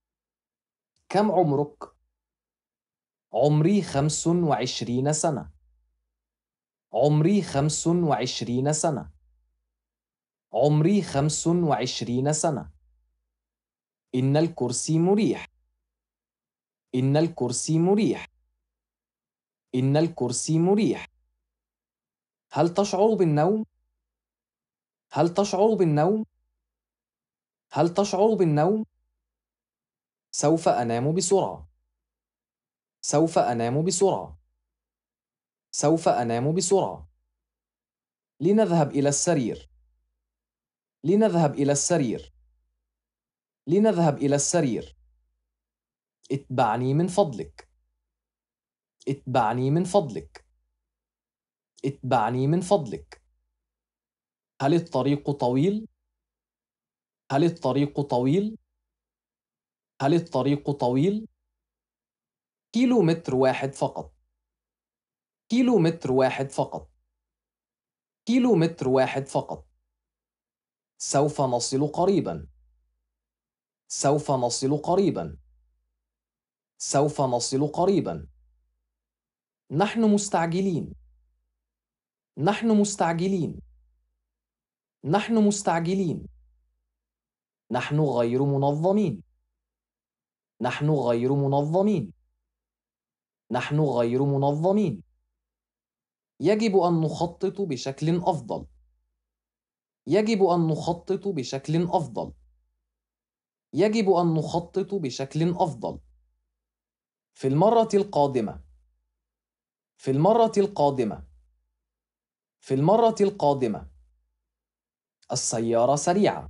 كم عمرك؟ عمري خمس وعشرين سنة. عمري خمس وعشرين سنة. عمري خمس وعشرين سنة. إن الكرسي مريح. إن الكرسي مريح. إن الكرسي مريح. هل تشعر بالنوم؟ هل تشعر بالنوم؟ هل تشعر بالنوم؟ سوف أنام بسرعة. سوف أنام بسرعة. سوف أنام بسرعة. لنذهب إلى السرير. لنذهب إلى السرير. لنذهب إلى السرير. اتبعني من فضلك. اتبعني من فضلك. اتبعني من فضلك. هل الطريق طويل؟ هل الطريق طويل؟ هل الطريق طويل؟ كيلو متر واحد فقط. كيلو متر واحد فقط. كيلو متر واحد فقط. سوف نصل قريبا. سوف نصل قريبا. سوف نصل قريبا. نحن مستعجلين. نحن مستعجلين. نحن مستعجلين. نحن غير منظمين. نحن غير منظمين. نحن غير منظمين. يجب أن نخطط بشكل أفضل. يجب أن نخطط بشكل أفضل. يجب أن نخطط بشكل أفضل. في المرة القادمة. في المرة القادمة. في المرة القادمة. السيارة سريعة.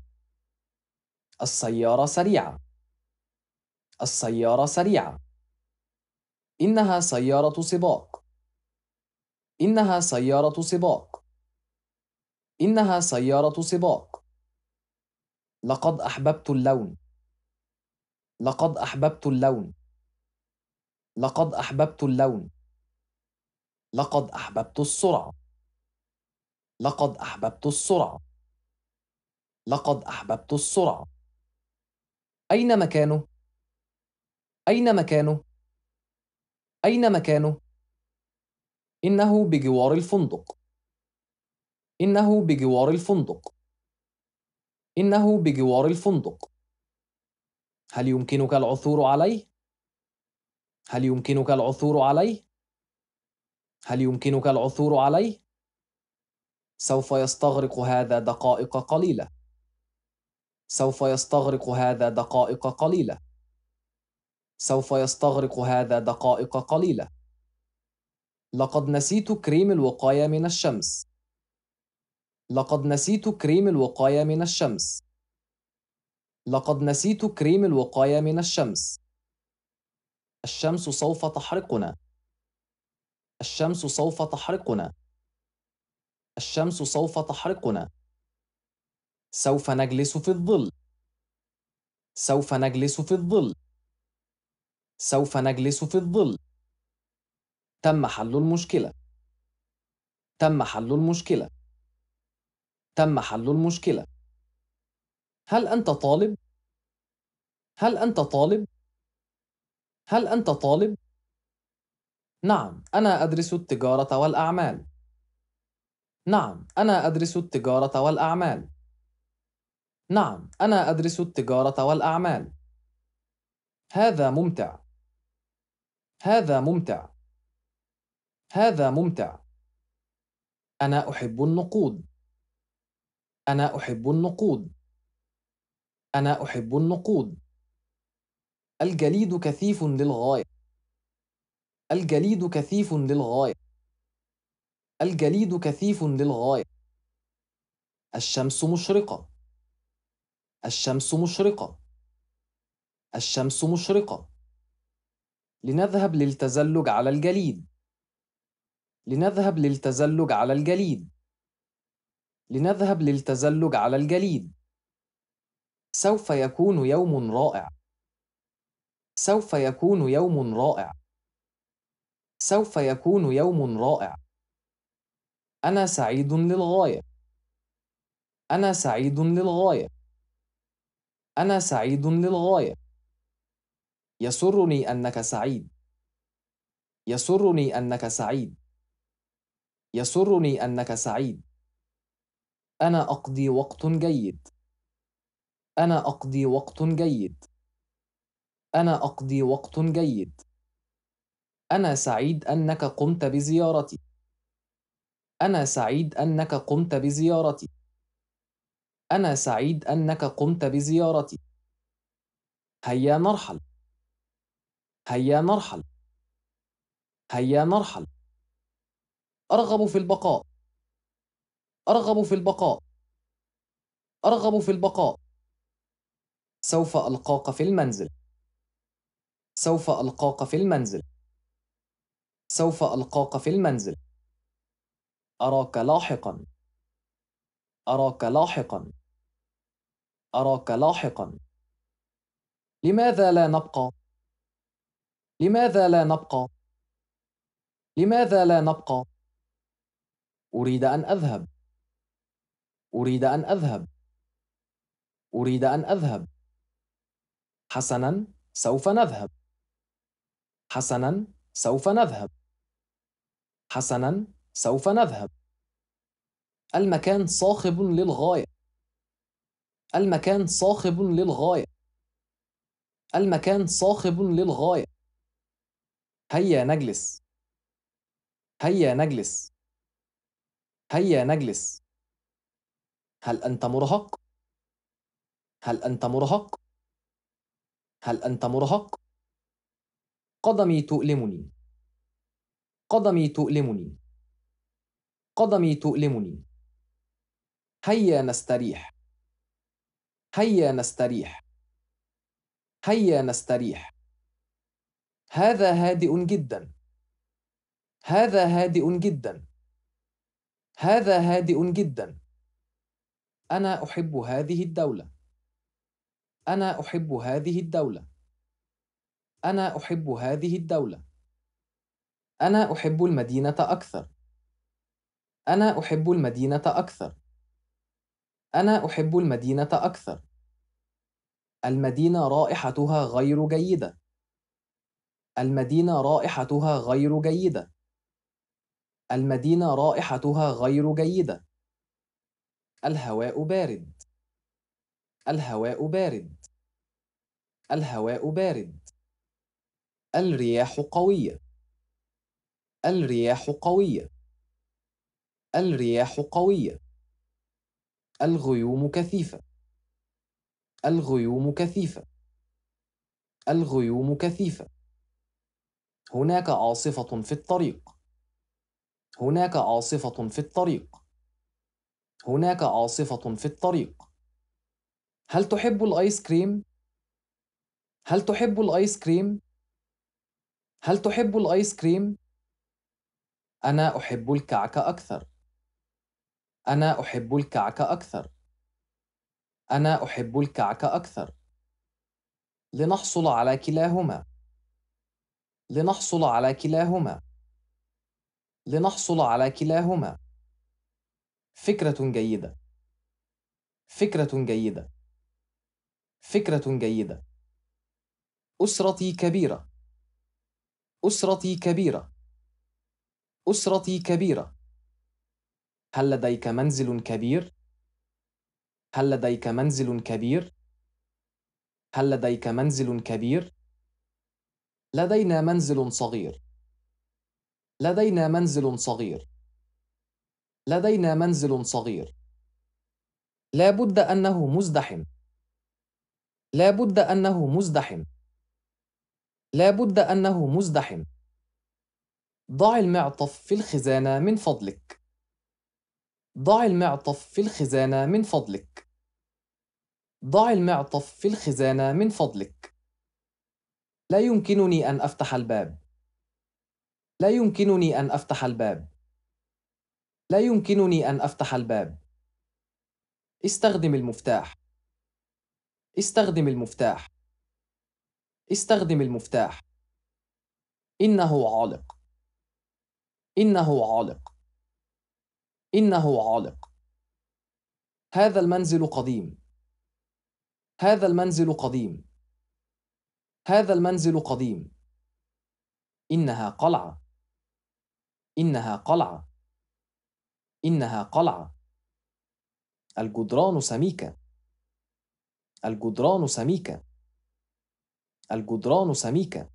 السيارة سريعة. السيارة سريعة. إنها سيارة سباق. إنها سيارة سباق. إنها سيارة سباق. لقد أحببت اللون. لقد أحببت اللون. لقد أحببت اللون. لقد أحببت السرعة. لقد أحببت السرعة. لقد أحببت السرعة. أين مكانه؟ أين مكانه؟ أين مكانه؟ إنه بجوار الفندق. إنه بجوار الفندق. إنه بجوار الفندق. هل يمكنك العثور عليه؟ هل يمكنك العثور عليه؟ هل يمكنك العثور عليه؟ سوف يستغرق هذا دقائق قليلة. سوف يستغرق هذا دقائق قليلة. سوف يستغرق هذا دقائق قليلة. لقد نسيت كريم الوقاية من الشمس. لقد نسيت كريم الوقاية من الشمس. لقد نسيت كريم الوقاية من الشمس. الشمس سوف تحرقنا. الشمس سوف تحرقنا. الشمس سوف تحرقنا. سوف نجلس في الظل. سوف نجلس في الظل. سوف نجلس في الظل. تم حل المشكلة. تم حل المشكلة. تم حل المشكلة. هل أنت طالب؟ هل أنت طالب؟ هل أنت طالب؟ نعم، أنا أدرس التجارة والأعمال. نعم، أنا أدرس التجارة والأعمال. نعم، أنا أدرس التجارة والأعمال. هذا ممتع. هذا ممتع. هذا ممتع. أنا أحب النقود. أنا أحب النقود. أنا أحب النقود. الجليد كثيف للغاية. الجليد كثيف للغاية. الجليد كثيف للغاية. الشمس مشرقة. الشمس مشرقة. الشمس مشرقة. لنذهب للتزلج على الجليد. لنذهب للتزلج على الجليد. لنذهب للتزلج على الجليد. سوف يكون يوم رائع. سوف يكون يوم رائع. سوف يكون يوم رائع. أنا سعيد للغاية. أنا سعيد للغاية. أنا سعيد للغاية. يسرني أنك سعيد. يسرني أنك سعيد. يسرني أنك سعيد. أنا أقضي وقت جيد. أنا أقضي وقت جيد. أنا أقضي وقت جيد. أنا سعيد أنك قمت بزيارتي. أنا سعيد أنك قمت بزيارتي. أنا سعيد أنك قمت بزيارتي. هيا نرحل. هيا نرحل. هيا نرحل. أرغب في البقاء. أرغب في البقاء. أرغب في البقاء. سوف ألقاك في المنزل. سوف ألقاك في المنزل. سوف ألقاك في المنزل. أراك لاحقا. أراك لاحقا. أراك لاحقا. لماذا لا نبقى؟ لماذا لا نبقى؟ لماذا لا نبقى؟ أريد أن أذهب. أريد أن أذهب. أريد أن أذهب. حسناً، سوف نذهب. حسناً، سوف نذهب. حسناً، سوف نذهب. المكان صاخب للغاية. المكان صاخب للغاية. المكان صاخب للغاية. هيا نجلس. هيا نجلس. هيا نجلس. هل أنت مرهق؟ هل أنت مرهق؟ هل أنت مرهق؟ قدمي تؤلمني. قدمي تؤلمني. قدمي تؤلمني. هيا نستريح. هيا نستريح. هيا نستريح. هذا هادئ جدا. هذا هادئ جدا. هذا هادئ جدا. أنا أحب هذه الدولة. أنا أحب هذه الدولة. أنا أحب هذه الدولة. أنا أحب المدينة أكثر. أنا أحب المدينة أكثر. أنا أحب المدينة أكثر. المدينة رائحتها غير جيدة. المدينة رائحتها غير جيدة. المدينة رائحتها غير جيدة. الهواء بارد. الهواء بارد. الهواء بارد. الرياح قوية. الرياح قوية. الرياح قوية. الغيوم كثيفة. الغيوم كثيفة. الغيوم كثيفة. هناك عاصفة في الطريق. هناك عاصفة في الطريق. هناك عاصفة في الطريق. هل تحب الآيس كريم؟ هل تحب الآيس كريم؟ هل تحب الآيس كريم؟ أنا أحب الكعك أكثر. أنا أحب الكعك أكثر. أنا أحب الكعك أكثر. لنحصل على كلاهما. لنحصل على كلاهما. لنحصل على كلاهما. فكرة جيدة. فكرة جيدة. فكرة جيدة. أسرتي كبيرة. أسرتي كبيرة. أسرتي كبيرة. هل لديك منزل كبير؟ هل لديك منزل كبير؟ هل لديك منزل كبير؟ لدينا منزل صغير. لدينا منزل صغير. لدينا منزل صغير. لا بد أنه مزدحم. لا بد أنه مزدحم. لا بد أنه مزدحم. ضع المعطف في الخزانة من فضلك. ضع المعطف في الخزانة من فضلك. ضع المعطف في الخزانة من فضلك. لا يمكنني أن أفتح الباب. لا يمكنني أن أفتح الباب. لا يمكنني أن أفتح الباب. استخدم المفتاح. استخدم المفتاح. استخدم المفتاح. إنه عالق. إنه عالق. إنه عالق. هذا المنزل قديم. هذا المنزل قديم. هذا المنزل قديم. إنها قلعة. إنها قلعة. إنها قلعة. الجدران سميكة. الجدران سميكة. الجدران سميكة.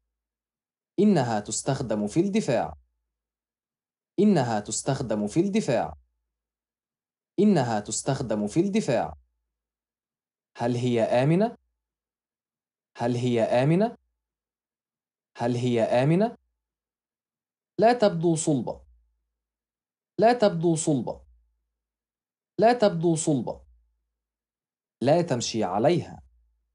إنها تستخدم في الدفاع. إنها تستخدم في الدفاع. إنها تستخدم في الدفاع. هل هي آمنة؟ هل هي آمنة؟ هل هي آمنة؟ لا تبدو صلبة. لا تبدو صلبة. لا تبدو صلبة. لا تمشي عليها.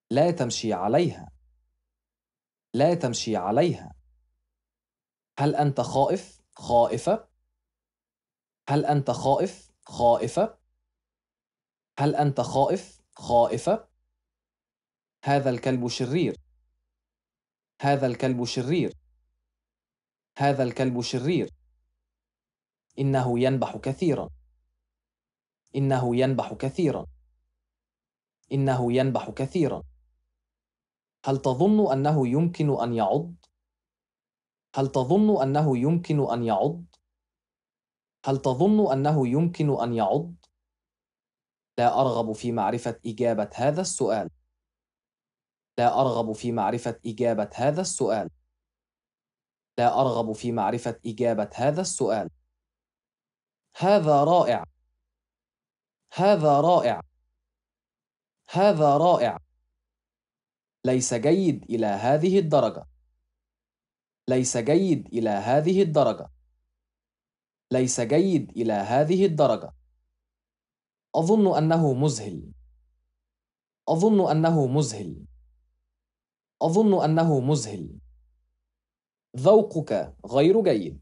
لا تمشي عليها. لا تمشي عليها. هل أنت خائف؟ خائفة؟ هل أنت خائف؟ خائفة؟ هل أنت خائف؟ خائفة؟ هذا الكلب شرير. هذا الكلب شرير. هذا الكلب شرير. إنه ينبح كثيرا. إنه ينبح كثيرا. إنه ينبح كثيرا. هل تظن أنه يمكن أن يعض؟ هل تظن أنه يمكن أن يعض؟ هل تظن أنه يمكن أن يعض؟ لا أرغب في معرفة إجابة هذا السؤال. لا أرغب في معرفة إجابة هذا السؤال. لا أرغب في معرفة إجابة هذا السؤال. هذا رائع. هذا رائع. هذا رائع. ليس جيد إلى هذه الدرجة. ليس جيد إلى هذه الدرجة. ليس جيد إلى هذه الدرجة. أظن أنه مذهل. أظن أنه مذهل. أظن أنه مذهل. ذوقك غير جيد.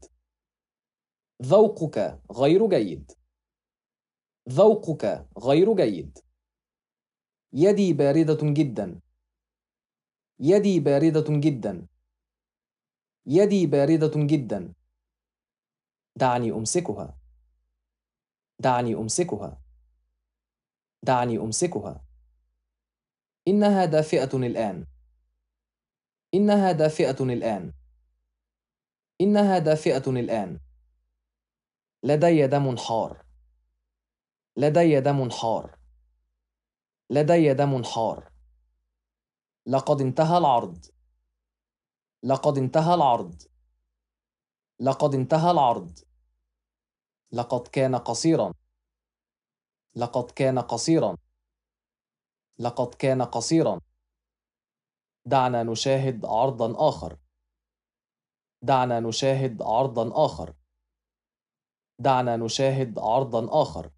ذوقك غير جيد. ذوقك غير جيد. يدي باردة جدا. يدي باردة جدا. يدي باردة جدا. دعني أمسكها. دعني أمسكها. دعني أمسكها. إنها دافئة الآن. إنها دافئة الآن. إنها دافئة الآن. لدي دم حار. لدي دم حار. لدي دم حار. لقد انتهى العرض. لقد انتهى العرض. لقد انتهى العرض. لقد كان قصيرا. لقد كان قصيرا. لقد كان قصيرا. دعنا نشاهد عرضا آخر. دعنا نشاهد عرضا آخر. دعنا نشاهد عرضا آخر.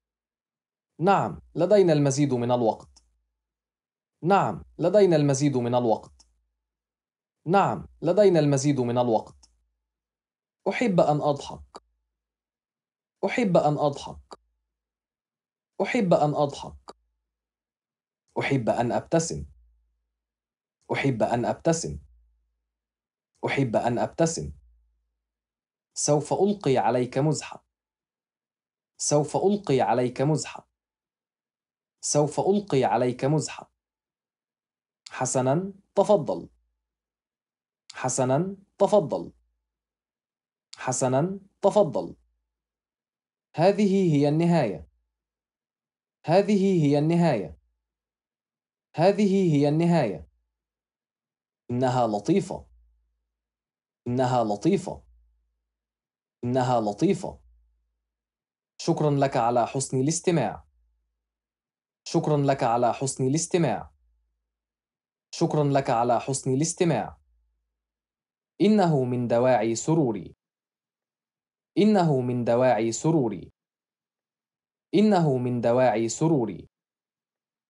نعم، لدينا المزيد من الوقت. نعم، لدينا المزيد من الوقت. نعم، لدينا المزيد من الوقت. أحب أن أضحك. أحب أن أضحك. أحب أن أضحك. أحب أن أبتسم. أحب أن أبتسم. أحب أن أبتسم. سوف ألقي عليك مزحة. سوف ألقي عليك مزحة. سوف ألقي عليك مزحة. حسناً، تفضل. حسناً، تفضل. حسناً، تفضل. هذه هي النهاية. هذه هي النهاية. هذه هي النهاية. إنها لطيفة. إنها لطيفة. إنها لطيفة. شكراً لك على حسن الاستماع. شكراً لك على حسن الاستماع. شكراً لك على حسن الاستماع. إنه من دواعي سروري. إنه من دواعي سروري. إنه من دواعي سروري.